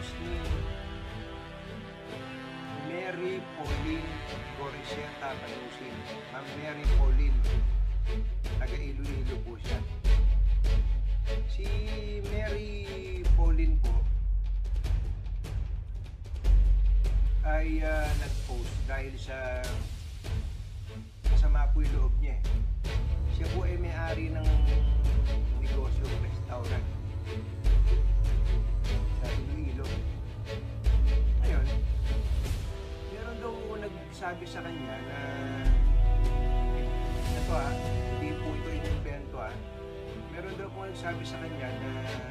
nag-post ni Mary Pauline Goriseta Panusin. Ma'am Mary Pauline, taga Iloilo po siya. Si Mary Pauline po ay nag-post dahil sa masama po yung loob niya. Siya po ay may-ari ng negosyo, restaurant sa Iloilo. Ngayon, meron daw nagsabi sa kanya na ito hindi po ito yung invento meron daw po nagsabi sa kanya na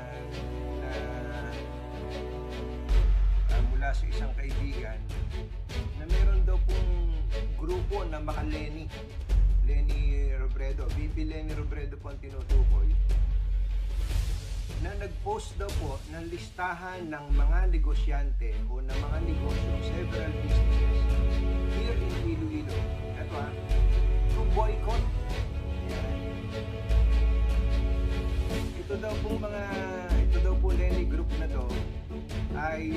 mula sa isang kaibigan na meron daw pong grupo na Leni Robredo, VP Leni Robredo po ang tinutukoy, na nag-post daw po ng listahan ng mga negosyante o ng mga negosyo, several businesses here in Iloilo. Ito to boycott. Ito daw po Leni group na to ay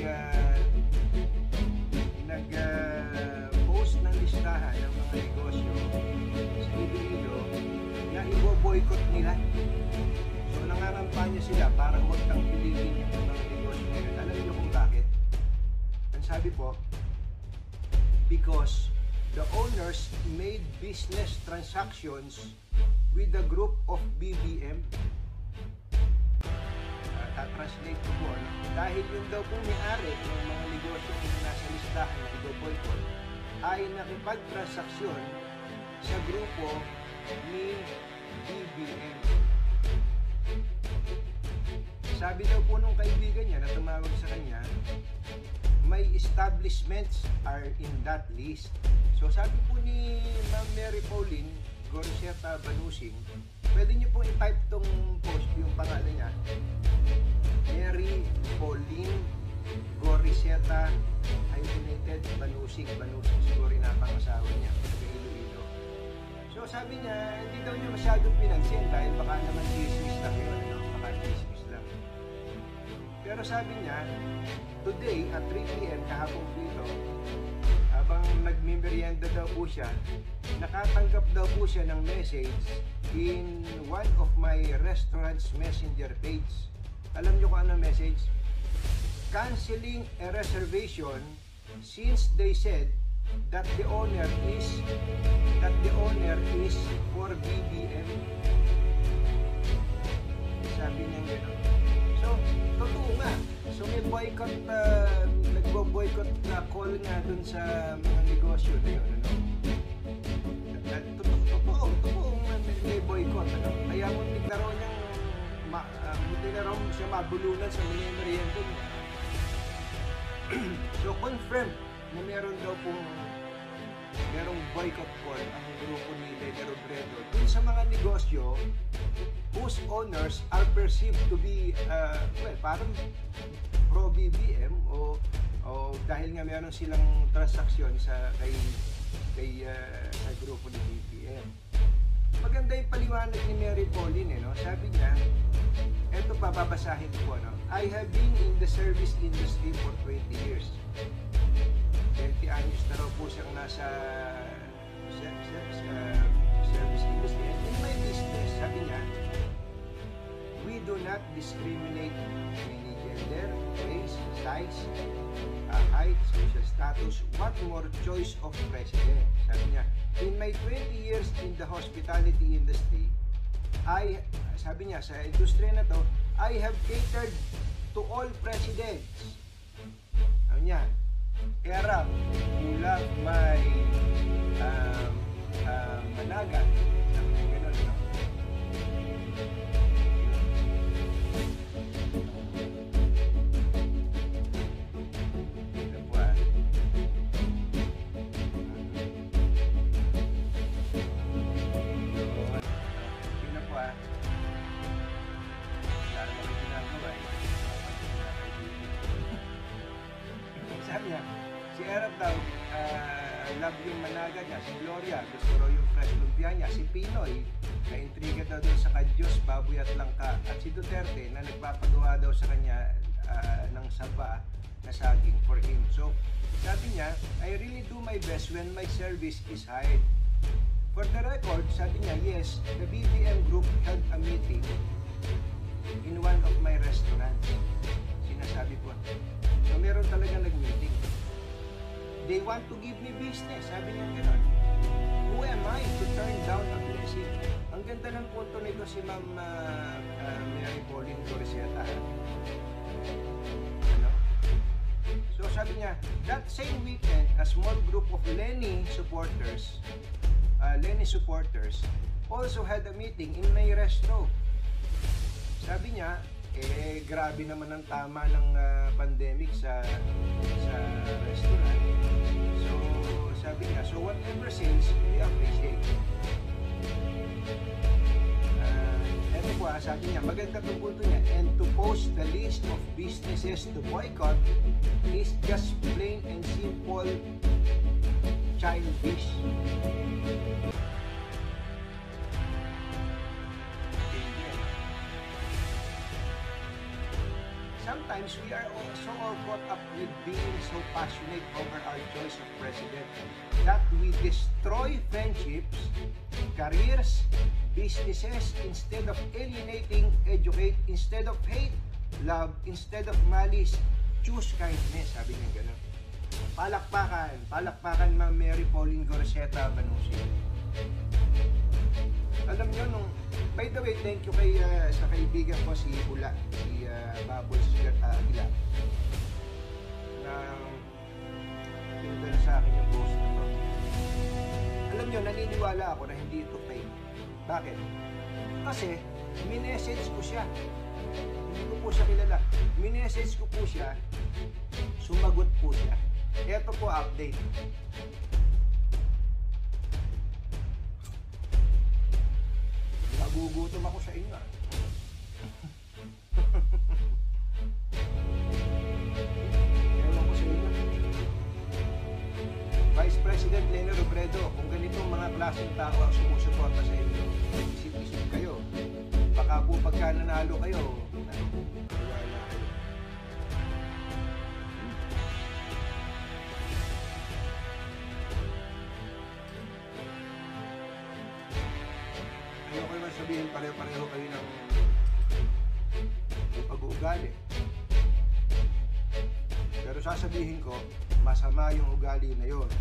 nag-post ng listahan ng mga negosyo sa Iloilo na i-boycott nila. So nangangampanya sila para huwag tangkilikin yung mga negosyo nila. Alam niyo kung bakit? Ang sabi po, because the owners made business transactions with the group of BBM. Translate ko po, dahil yun daw po may-ari ng mga negosyo na nasa listahan na i-boycott ay nakipag-transaksyon sa grupo ni BBM. Sabi daw po nung kaibigan niya na tumawag sa kanya, may establishments are in that list. So sabi po ni Ma'am Mary Pauline Goriseta Banusing, pwede niyo po i-type tong post, yung pangalan niya, Mary Pauline Goriseta hyphenated Banusing siguro rin ang pangasawa niya sa Iloilo. So sabi niya, hindi daw niya masyadong pinansin dahil baka naman chismis lang yun, baka chismis lang. Pero sabi niya, today at 3 PM kahapon dito, habang nagmimerienda daw po siya, nakatanggap daw po siya ng message in one of my restaurant's messenger page. Alam niyo kung ano message? Canceling a reservation since they said that the owner is for BBM. Sabi niya gano'n. So, totoo nga. So may boycott, nagbo-boycott na call nga dun sa mga negosyo na yun, ano? Totoo may boycott, ano? Kaya muntik na raw niyang muntik na raw siya mabulunan sa mga merienda niya. So confirm na meron daw pong merong boycott call ang grupo ni Leni Robredo dun sa mga negosyo whose owners are perceived to be parang pro-BBM o dahil nga meron silang transaksyon sa grupo ni BBM. Maganda yung paliwanag ni Mary Pauline, no? Sabi niya, eto pa, babasahin ko, no? I have been in the service industry for 20 years. 20 anyos na raw po siyang nasa service industry. And in my business, sabi niya, we do not discriminate any gender, race, size, height, social status, what more choice of president. Sabi niya, in my 20 years in the hospitality industry, sabi niya, sa industriya na to, I have catered to all presidents. Sabi niya, era, ulag, may managat. Sabi niya, gano'n, no? Sabi niya, si Erap daw, love yung managa niya, si Gloria, gusto raw yung fresh lumpia niya, si Pinoy, na-intriga daw doon sa kadyos, baboy at langka, at si Duterte, na nagpapagawa daw sa kanya ng saba na saging for him. So, sabi niya, I really do my best when my service is hired. For the record, sabi niya, yes, the BBM group held a meeting in one of my restaurants. Sinasabi ko. So, meron talaga nag-meeting. They want to give me business. Sabi niya gano'n. Who am I to turn down a blessing? Ang ganda ng punto nito si Ma'am Mary Pauline Goriseta. Ano? So sabi niya, that same weekend, a small group of Leni supporters also had a meeting in my resto. Sabi niya, grabe naman ang tama ng pandemic sa restaurant. So, sabi niya, so whatever sales, we appreciate. Eto po, sabi niya, maganda itong punto niya, and to post the list of businesses to boycott is just plain and simple childish. Sometimes we are also all caught up with being so passionate over our choice of president that we destroy friendships, careers, businesses instead of alienating, educate instead of hate, love instead of malice, choose kindness. Sabi niya gano'n. Palakpakan Ma'am Mary Pauline Goriseta Banusi. Alam niyo nung, by the way, thank you kay sa kaibigan ko si Ula, si Baboy Aguilar, na pinadala sa akin yung post na to. Alam niyo, naniniwala ako na hindi ito fake. Bakit? Kasi minessage ko siya. Hindi ko po siya kilala. Minessage ko po siya, sumagot po siya. Ito po update. Nagugutom ako sa inyo. Ewan ko sa inyo. Vice President Leni Robredo, kung ganitong mga klaseng tao ang sumusuporta sa inyo, isip-isip kayo. Baka po pagka nanalo kayo, wala kayo. Ayoko naman sabihin pareho-pareho kayo ng pag-uugali. Pero sasabihin ko, masama yung ugali na yon.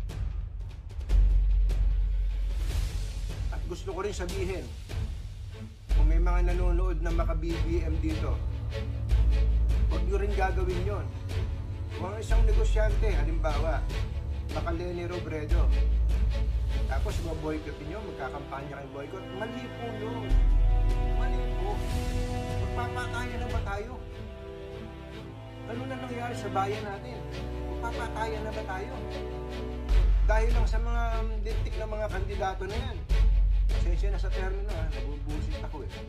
At gusto ko rin sabihin, kung may mga nanonood na maka-BBM dito, huwag nyo rin gagawin yon. Kung ang isang negosyante, halimbawa, baka Leni Robredo, tapos maboycottin nyo, magkakampanya kayong boycott, mali po yun. Mali po. Magpapatayan na ba tayo? Ano na nangyari sa bayan natin? Magpapatayan na ba tayo? Dahil lang sa mga lintik na mga kandidato na yan. Pasensya na sa termino ha, nabubusit ako eh.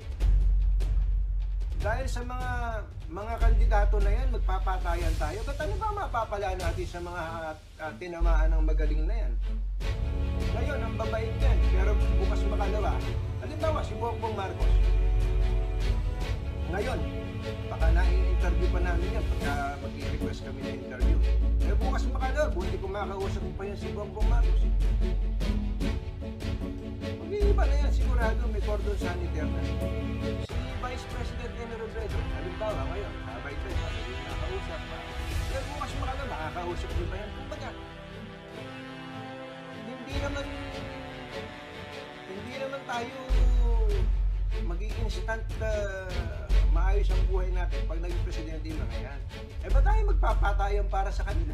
Dahil sa mga kandidato na yan, magpapatayan tayo. Ba't ano ba mapapala natin sa mga tinamaan ng magaling na yan? Ngayon, ang babait yan, pero bukas makalawa. Halimbawa, si Bongbong Marcos. Ngayon, baka na-interview pa namin yan pagka mag-request kami na interview. Eh bukas makalawa, buti kung makausap pa yan si Bongbong Marcos. Mag-iiba na yan, sigurado may cordon sanitaire na. Si Vice President Leni Robredo, halimbawa ngayon, habay tayo, hindi nakausap pa. Pero bukas makalawa, makakausap din pa yan. Kumbaga, hindi naman tayo magiging instant maayos ang buhay natin pag naging presidente yung mga yan. Eh ba tayo magpapatayan para sa kanila?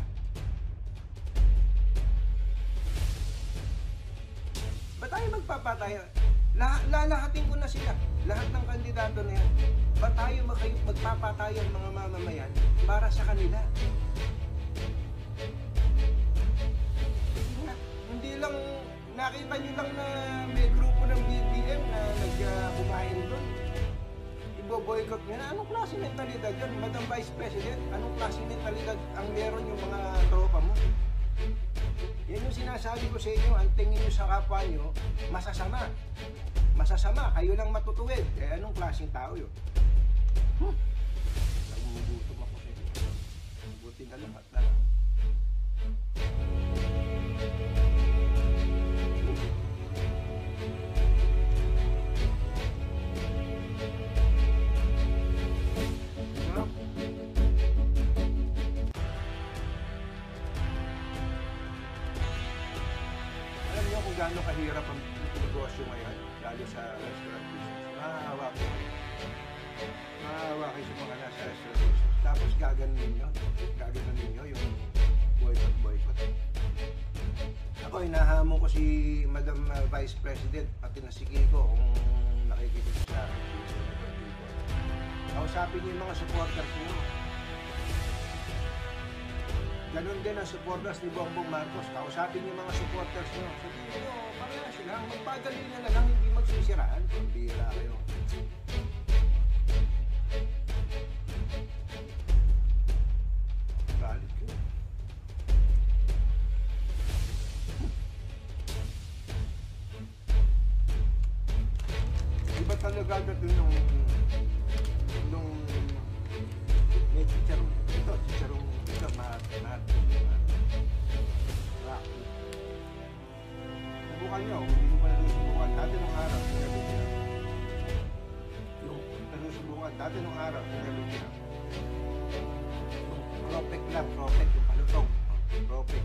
Ba tayo magpapatayan? Lalahatin ko na sila. Lahat ng kandidato na yan. Ba tayo magpapatayan mga mamamayan para sa kanila? Hindi lang, nakita nyo lang na may grupo ng BBM na nagbumahin doon. Ibo-boycott nyo na. Anong klase mentalidad yun? Madam Vice President, anong klase mentalidad ang meron yung mga tropa mo? Yan yung sinasabi ko sa inyo, ang tingin nyo sa kapwa nyo, masasama. Masasama, kayo lang matutuwid. Eh anong klaseng tao yun? Nagugutom ako. gaano kahirap ang negosyo ngayon, lalo sa restaurant business. Maawa ko. Maawa kayo sa mga nasa restaurant business. Tapos gaganin nyo yung boycott. Ako, hinahamon ko si Madam Vice President, pati na si Kiko, kung nakikita ko sa akin. Kausapin niyo yung mga supporters niyo. Ganun din ang supporters ni Bongbong Marcos. Kausapin niyo yung mga supporters niyo. Sabihin niyo, pareha sila. Magpagaling na lang, hindi magsisiraan. Pambira kayo. Galit ko. Iba talaga doon nung may chicharong ito, Rocky. Subukan nyo, hindi mo pa nalusubukan. Dati nung araw, sinabi niya. Yung nalusubukan, dati nung araw, sinabi niya. Yung propek, yung palutong. Propek.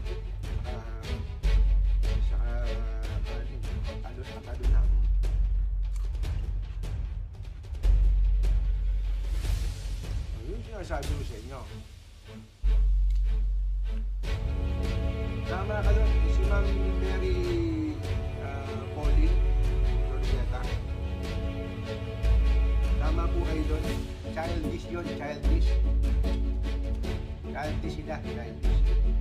Saka, talo na. Yun sinasabi ko sa inyo. Tama ka doon, si Ma'am Mary Pauline Rodriguez. Tama po kayo doon. Childish yun, childish. Childish sila, childish.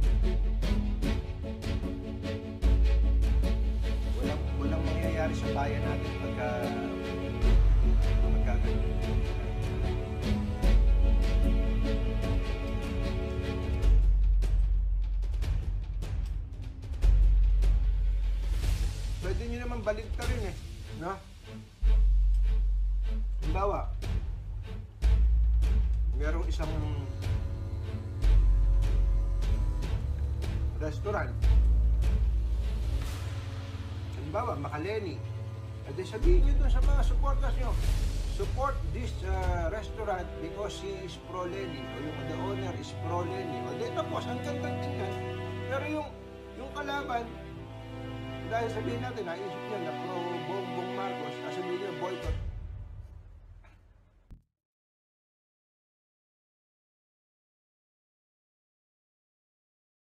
Walang mangyayari sa bayan natin pagka ganun. Pwede nyo naman baligta rin eh, no? Halimbawa, merong isang restaurant. Halimbawa, Leni. At sabihin nyo dun sa mga supporters nyo, support this restaurant because he is pro-Leni, o yung the owner is pro-Leni. O di tapos, ang gandang yan. Pero yung kalaban, dahil sabihin natin, naisip niya na pro Bongbong Marcos, sabihin niya boycott.